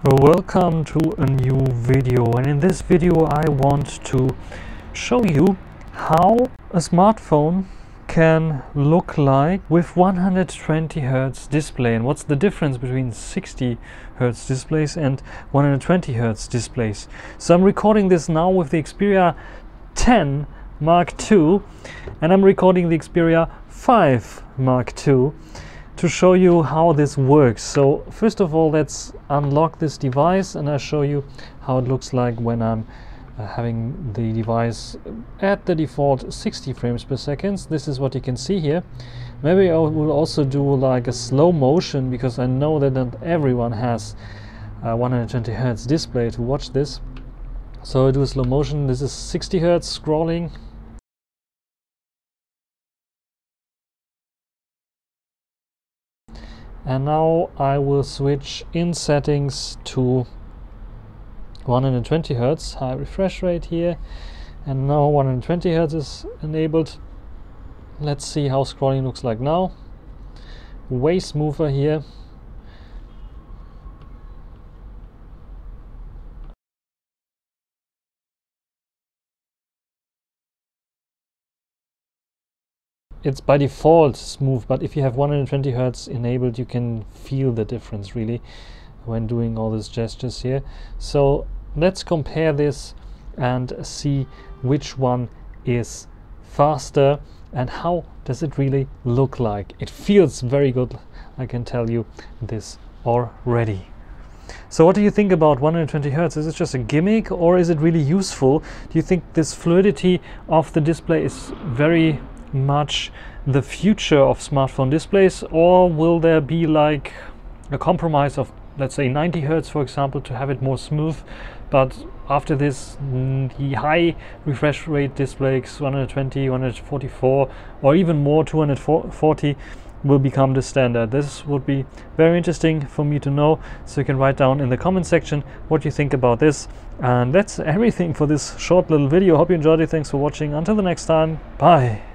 Welcome to a new video, and in this video I want to show you how a smartphone can look like with 120 Hz display, and what's the difference between 60 Hz displays and 120 Hz displays. So I'm recording this now with the Xperia 10 Mark II, and I'm recording the Xperia 5 Mark II to show you how this works. So first of all, let's unlock this device and I'll show you how it looks like when I'm having the device at the default 60 frames per second. This is what you can see here. Maybe I will also do like a slow motion, because I know that not everyone has a 120 Hz display to watch this. So I do a slow motion. This is 60 Hz scrolling. And now I will switch in settings to 120 Hz, high refresh rate here, and now 120 Hz is enabled. Let's see how scrolling looks like now. Way smoother here. It's by default smooth, but if you have 120 Hz enabled, you can feel the difference really when doing all these gestures here. So let's compare this and see which one is faster and how does it really look like. It feels very good, I can tell you this already. So what do you think about 120 Hz? Is it just a gimmick or is it really useful? Do you think this fluidity of the display is very much the future of smartphone displays, or will there be like a compromise of, let's say, 90 Hz for example, to have it more smooth, but after this the high refresh rate displays 120, 144 or even more 240 will become the standard? This would be very interesting for me to know, so you can write down in the comment section what you think about this. And that's everything for this short little video. Hope you enjoyed it. Thanks for watching. Until the next time, bye.